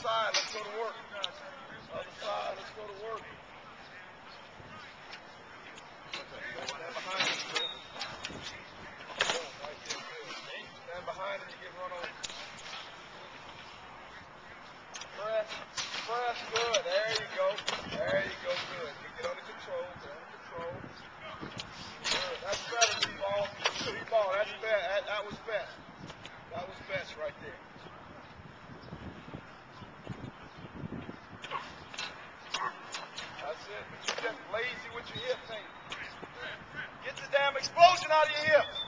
side, let's go to work. Other side, let's go to work. Stand behind him, Joe. Right there, good. Stand behind him, you get run over. Press, good. There you go. There you go, good. You get under control, Good. That's better, D-ball. D-ball, that's best. That was best. That was best right there. That's it. But you're just lazy with your hips, ain't you? Get the damn explosion out of your hips.